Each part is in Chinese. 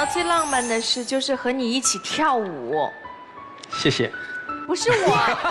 最浪漫的事就是和你一起跳舞。 谢谢。 不是我。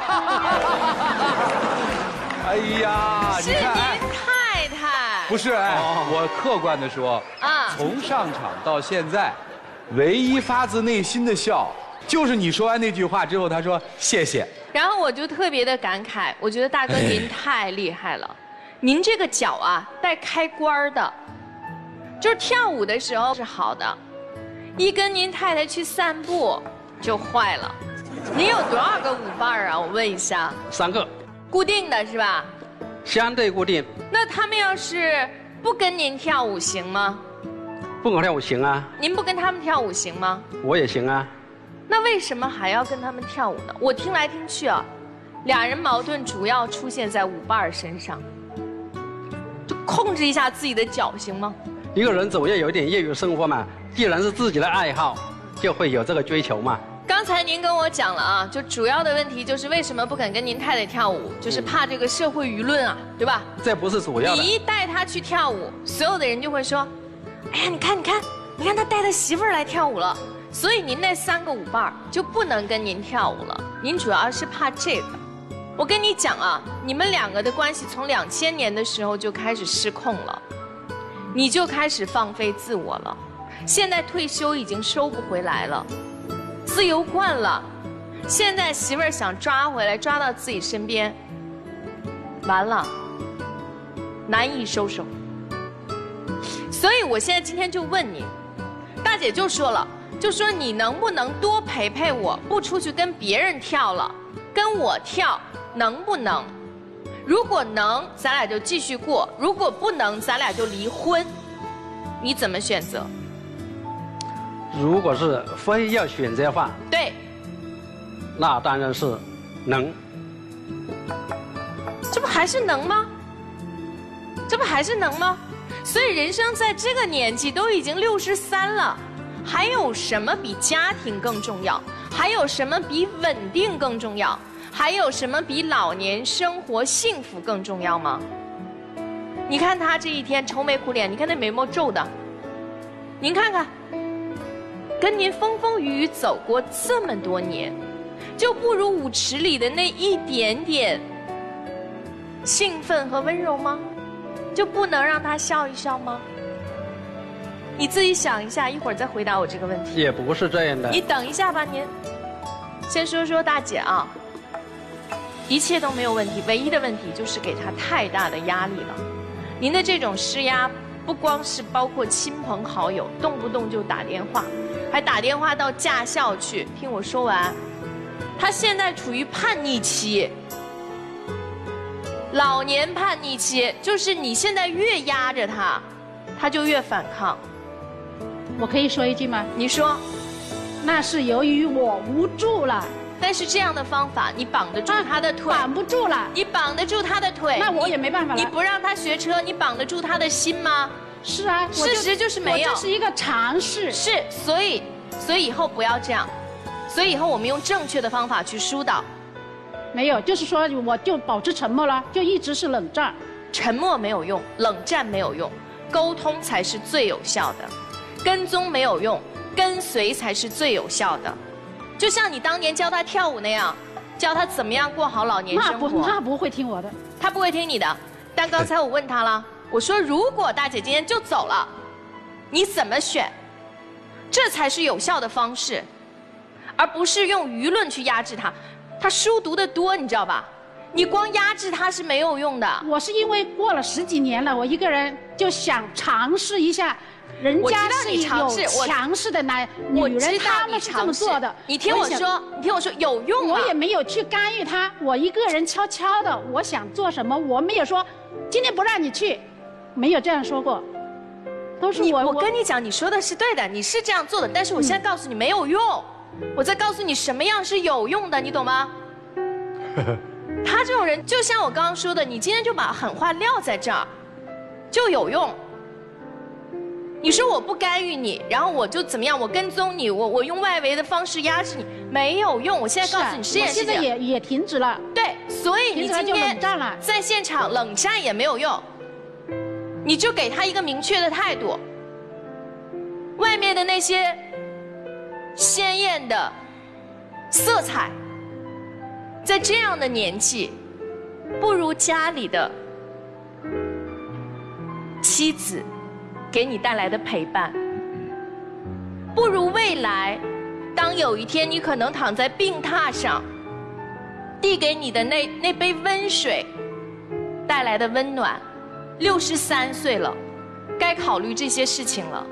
哎呀， 是您太太。 不是，哎，我客观的说，从上场到现在，唯一发自内心的笑，就是你说完那句话之后，他说谢谢。 然后我就特别的感慨，我觉得大哥您太厉害了，您这个脚啊带开关的，就是跳舞的时候是好的，一跟您太太去散步就坏了。您有多少个舞伴啊？我问一下。 3个。 固定的是吧？ 相对固定。 那他们要是不跟您跳舞行吗？ 不跟我跳舞行啊。 您不跟他们跳舞行吗？ 我也行啊。 那为什么还要跟他们跳舞呢？我听来听去啊，俩人矛盾主要出现在舞伴身上。就控制一下自己的脚行吗？ 一个人总要有一点业余生活嘛，既然是自己的爱好，就会有这个追求嘛。 刚才您跟我讲了啊，就主要的问题就是为什么不肯跟您太太跳舞，就是怕这个社会舆论啊，对吧？ 这不是主要的。 你一带他去跳舞，所有的人就会说，哎呀，你看他带他媳妇儿来跳舞了，所以您那3个舞伴就不能跟您跳舞了。您主要是怕这个。我跟你讲啊，你们2个的关系从2000年的时候就开始失控了，你就开始放飞自我了，现在退休已经收不回来了。自由惯了，现在媳妇儿想抓回来，抓到自己身边，完了，难以收手。所以我现在今天就问你，大姐就说了，就说你能不能多陪陪我，不出去跟别人跳了，跟我跳，能不能？如果能，咱俩就继续过；如果不能，咱俩就离婚。你怎么选择？ 如果是非要选择的话， 对， 那当然是能。 这不还是能吗？这不还是能吗？所以人生在这个年纪都已经63了，还有什么比家庭更重要？还有什么比稳定更重要？还有什么比老年生活幸福更重要吗？你看他这一天愁眉苦脸，你看那眉毛皱的，您看看。跟您风风雨雨走过这么多年，就不如舞池里的那一点点兴奋和温柔吗？就不能让他笑一笑吗？你自己想一下，一会儿再回答我这个问题。 也不是这样的。 你等一下吧，您先说说大姐啊，一切都没有问题，唯一的问题就是给她太大的压力了。您的这种施压，不光是包括亲朋好友，动不动就打电话。还打电话到驾校去，听我说完。他现在处于叛逆期，老年叛逆期，就是你现在越压着他，他就越反抗。 我可以说一句吗？ 你说。 那是由于我无助了。 但是这样的方法，你绑得住他的腿？ 绑不住了。 你绑得住他的腿？ 那我也没办法了。 你不让他学车，你绑得住他的心吗？ 是啊， 事实就是没有。 这是一个尝试。 是，所以以后不要这样，所以以后我们用正确的方法去疏导。 没有，就是说我就保持沉默了，就一直是冷战。 沉默没有用，冷战没有用，沟通才是最有效的。跟踪没有用，跟随才是最有效的。就像你当年教他跳舞那样，教他怎么样过好老年生活。 那不会听我的。 他不会听你的。但刚才我问他了。我说，如果大姐今天就走了，你怎么选？这才是有效的方式，而不是用舆论去压制他。他书读得多，你知道吧？你光压制他是没有用的。 我是因为过了10几年了，我一个人就想尝试一下，人家是有强势的女人，她们是这么做的。 你听我说，有用吗？ 我也没有去干预他，我一个人悄悄的，我想做什么，我没有说今天不让你去。没有这样说过，都是我跟你讲，你说的是对的，你是这样做的，但是我现在告诉你没有用，我在告诉你什么样是有用的，你懂吗？他这种人就像我刚刚说的，你今天就把狠话撂在这儿，就有用。你说我不干预你，然后我就怎么样，我跟踪你，我用外围的方式压制你，没有用。我现在告诉你这件事情， 我现在也停止了。 对，所以你今天在现场冷战也没有用。你就给他一个明确的态度， 外面的那些鲜艳的色彩，在这样的年纪，不如家里的妻子给你带来的陪伴，不如未来，当有一天你可能躺在病榻上，递给你的那杯温水带来的温暖。63岁了，该考虑这些事情了。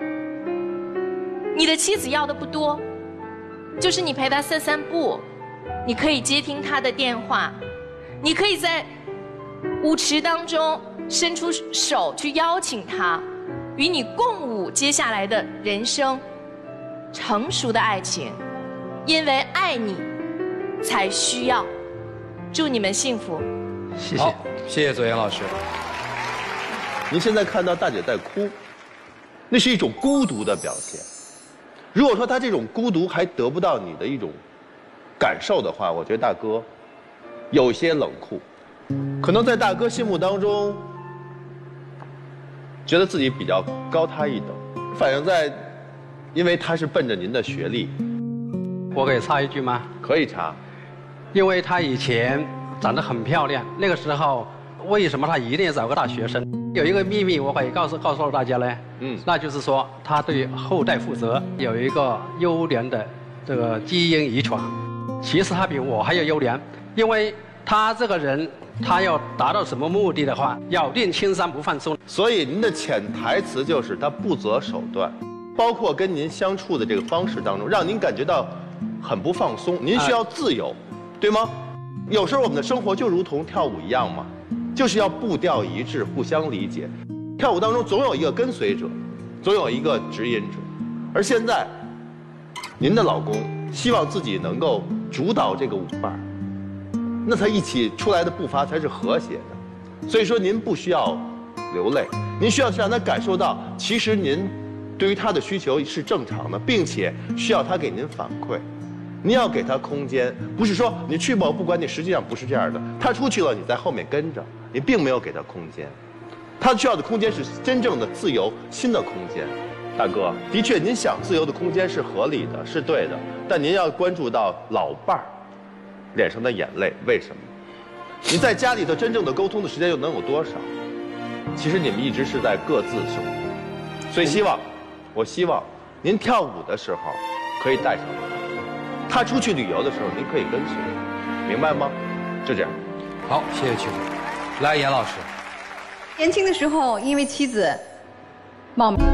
你的妻子要的不多，就是你陪她散散步，你可以接听她的电话，你可以在舞池当中伸出手去邀请她，与你共舞接下来的人生。成熟的爱情，因为爱你才需要。祝你们幸福。 谢谢。 好，谢谢左岩老师。 您现在看到大姐在哭，那是一种孤独的表现。如果说她这种孤独还得不到你的一种感受的话，我觉得大哥有些冷酷，可能在大哥心目当中，觉得自己比较高他一等，反映在，因为他是奔着您的学历。 我可以插一句吗？ 可以插。 因为她以前长得很漂亮，那个时候为什么她一定要找个大学生？有一个秘密我可以告诉大家呢，那就是说她对后代负责，有一个优良的这个基因遗传。其实她比我还要优良，因为她这个人，她要达到什么目的的话，咬定青山不放松。 所以您的潜台词就是她不择手段，包括跟您相处的这个方式当中，让您感觉到很不放松。您需要自由，对吗？有时候我们的生活就如同跳舞一样嘛。就是要步调一致，互相理解。跳舞当中总有一个跟随者，总有一个指引者。而现在，您的老公希望自己能够主导这个舞伴，那他一起出来的步伐才是和谐的。所以说，您不需要流泪，您需要让他感受到，其实您对于他的需求是正常的，并且需要他给您反馈。您要给他空间，不是说你去吧，我不管你，实际上不是这样的。他出去了，你在后面跟着，你并没有给他空间。他需要的空间是真正的自由、新的空间。大哥，的确，您想自由的空间是合理的，是对的，但您要关注到老伴儿脸上的眼泪，为什么？你在家里头真正的沟通的时间又能有多少？其实你们一直是在各自生活，所以我希望您跳舞的时候可以带上他出去旅游的时候，您可以跟随，明白吗？就这样。 好，谢谢曲总。来，严老师。 年轻的时候，因为妻子冒昧。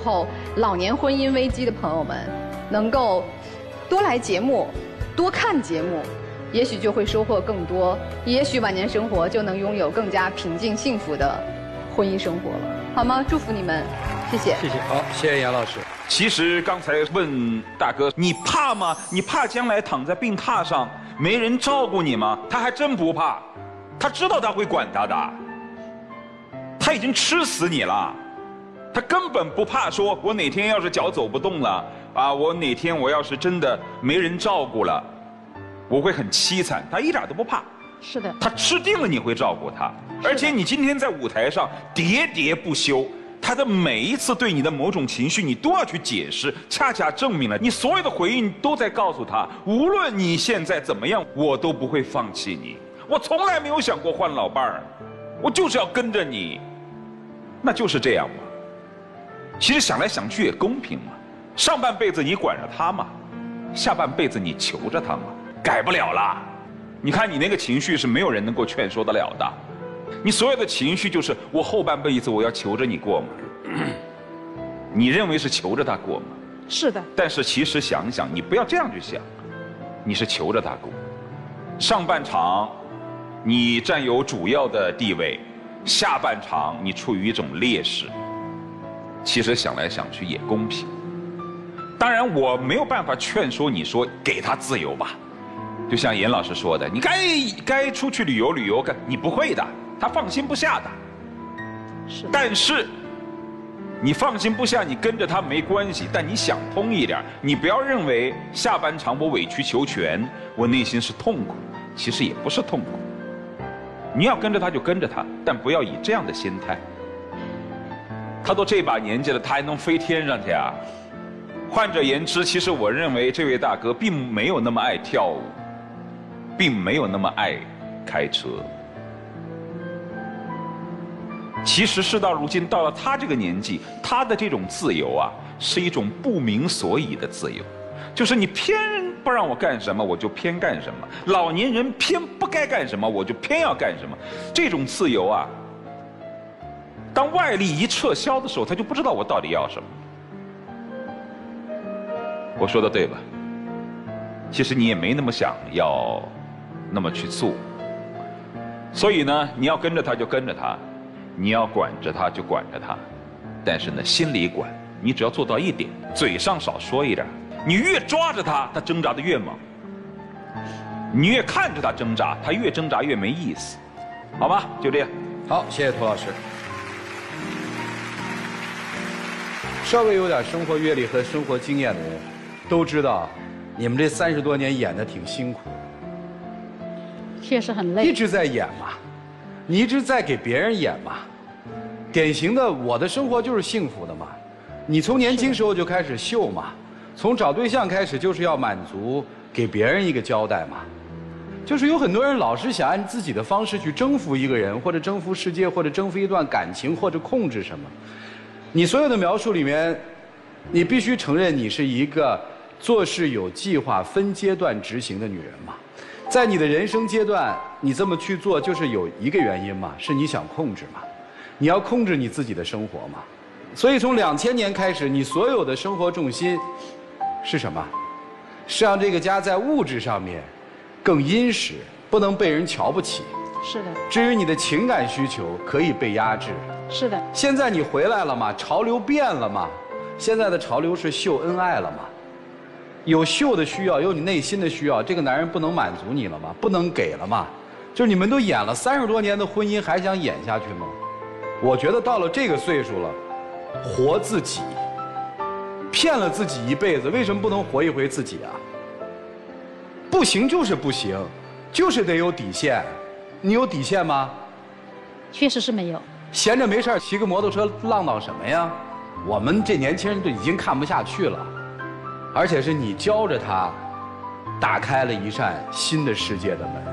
后老年婚姻危机的朋友们，能够多来节目，多看节目，也许就会收获更多，也许晚年生活就能拥有更加平静幸福的婚姻生活了，好吗？祝福你们，谢谢。 谢谢。 好，谢谢杨老师。 其实刚才问大哥，你怕吗？你怕将来躺在病榻上没人照顾你吗？他还真不怕，他知道他会管他的，他已经吃死你了，他根本不怕说，我哪天要是脚走不动了啊，我哪天我要是真的没人照顾了，我会很凄惨，他一点都不怕。 是的， 他吃定了你会照顾他，而且你今天在舞台上喋喋不休。他的每一次对你的某种情绪，你都要去解释，恰恰证明了你所有的回应都在告诉他，无论你现在怎么样，我都不会放弃你。我从来没有想过换老伴儿，我就是要跟着你，那就是这样嘛。其实想来想去也公平嘛，上半辈子你管着他嘛，下半辈子你求着他嘛，改不了啦。你看你那个情绪是没有人能够劝说得了的。你所有的情绪就是我后半辈子我要求着你过吗？你认为是求着他过吗？ 是的。 但是其实想想，你不要这样去想，你是求着他过。上半场你占有主要的地位，下半场你处于一种劣势。其实想来想去也公平。当然我没有办法劝说你说给他自由吧，就像严老师说的，你该出去旅游旅游，你不会的。他放心不下的，但是你放心不下，你跟着他没关系，但你想通一点，你不要认为下半场我委曲求全，我内心是痛苦，其实也不是痛苦。你要跟着他就跟着他，但不要以这样的心态。他都这把年纪了，他还能飞天上去啊？换者言之，其实我认为这位大哥并没有那么爱跳舞，并没有那么爱开车。其实事到如今，到了他这个年纪，他的这种自由啊，是一种不明所以的自由，就是你偏不让我干什么，我就偏干什么；老年人偏不该干什么，我就偏要干什么。这种自由啊，当外力一撤销的时候，他就不知道我到底要什么。我说的对吧？其实你也没那么想要那么去做，所以呢，你要跟着他就跟着他。你要管着他就管着他，但是呢，心里管。你只要做到一点，嘴上少说一点。你越抓着他，他挣扎得越猛；你越看着他挣扎，他越挣扎越没意思。好吧，就这样。 好，谢谢涂老师。稍微有点生活阅历和生活经验的人，都知道，你们这30多年演得挺辛苦， 确实很累， 一直在演嘛。你一直在给别人演嘛，典型的我的生活就是幸福的嘛。你从年轻时候就开始秀嘛，从找对象开始就是要满足给别人一个交代嘛。就是有很多人老是想按自己的方式去征服一个人，或者征服世界，或者征服一段感情，或者控制什么。你所有的描述里面，你必须承认你是一个做事有计划、分阶段执行的女人嘛。在你的人生阶段，你这么去做，就是有一个原因嘛，是你想控制嘛，你要控制你自己的生活嘛。所以从2000年开始，你所有的生活重心是什么？是让这个家在物质上面更殷实，不能被人瞧不起。 是的。 至于你的情感需求，可以被压制。 是的。 现在你回来了嘛，潮流变了嘛，现在的潮流是秀恩爱了嘛。有秀的需要，有你内心的需要，这个男人不能满足你了吗？不能给了吗？就是你们都演了30多年的婚姻，还想演下去吗？我觉得到了这个岁数了，活自己，骗了自己一辈子，为什么不能活一回自己啊？不行就是不行，就是得有底线。你有底线吗？ 确实是没有。 闲着没事骑个摩托车浪荡什么呀？我们这年轻人都已经看不下去了。而且是你教着他，打开了一扇新的世界的门。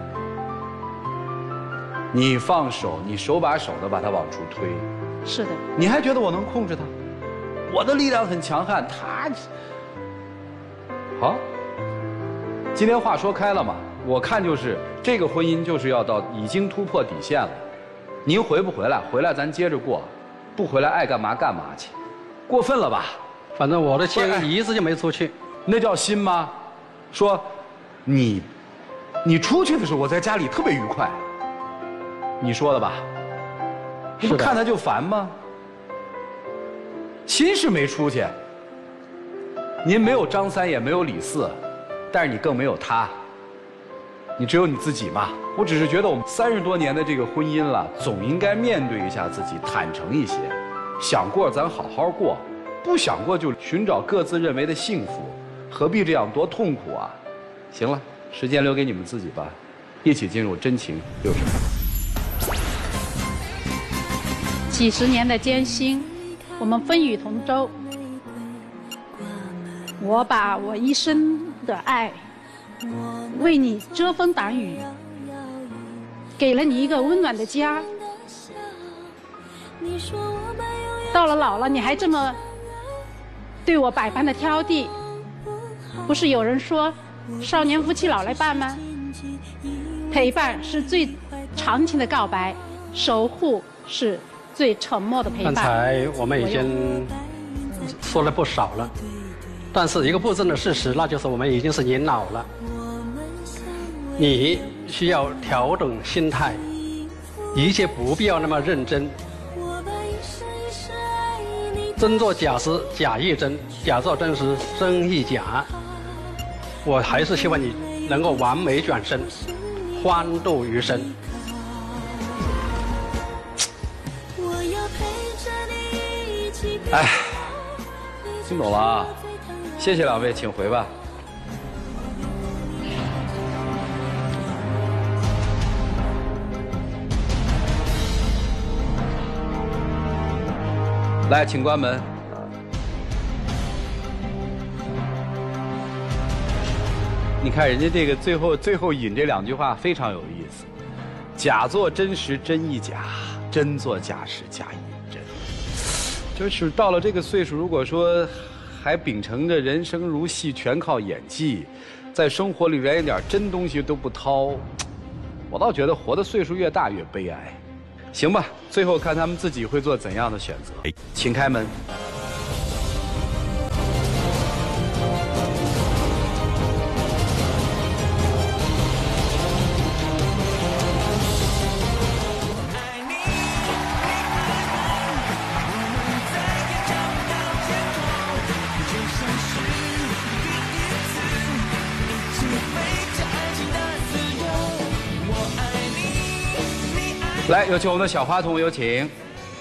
你放手，你手把手的把他往出推。 是的。 你还觉得我能控制他？我的力量很强悍，他好。今天话说开了嘛，我看就是这个婚姻就是要到已经突破底线了。您回不回来？回来咱接着过，不回来爱干嘛干嘛去。 过分了吧？ 反正我的钱一直就没出去。 那叫心吗？说你出去的时候，我在家里特别愉快。你说的吧？你不看他就烦吗？心是没出去。您没有张三，也没有李四，但是你更没有他。你只有你自己嘛。我只是觉得我们30多年的这个婚姻了，总应该面对一下自己，坦诚一些。想过咱好好过，不想过就寻找各自认为的幸福，何必这样多痛苦啊？行了，时间留给你们自己吧，一起进入真情60分。 几十年的艰辛，我们风雨同舟。我把我一生的爱为你遮风挡雨，给了你一个温暖的家。到了老了，你还这么对我百般的挑剔，不是有人说少年夫妻老来伴吗？陪伴是最长情的告白，守护是最沉默的陪伴。 刚才我们已经说了不少了，但是一个不争的事实，那就是我们已经是年老了。你需要调整心态，一切不必要那么认真。真作假时假亦真，假作真时真亦假。我还是希望你能够完美转身，欢度余生。 哎，听懂了啊，谢谢两位，请回吧。来，请关门。你看人家这个最后引这2句话非常有意思，假作真时真亦假，真作假时假亦真。就是到了这个岁数，如果说还秉承着人生如戏，全靠演技，在生活里连一点真东西都不掏，我倒觉得活的岁数越大越悲哀。行吧，最后看他们自己会做怎样的选择。请开门。来，有请我们的小花童，有请。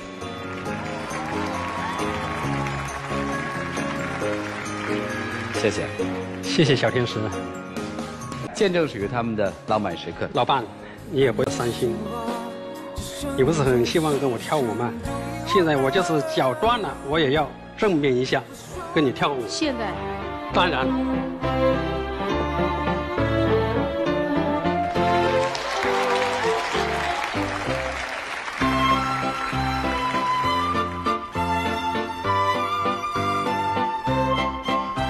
谢谢， 谢谢小天使。 见证属于他们的浪漫时刻。 老伴，你也不要伤心。你不是很希望跟我跳舞吗？现在我就是脚断了，我也要证明一下，跟你跳舞。 现在？ 当然。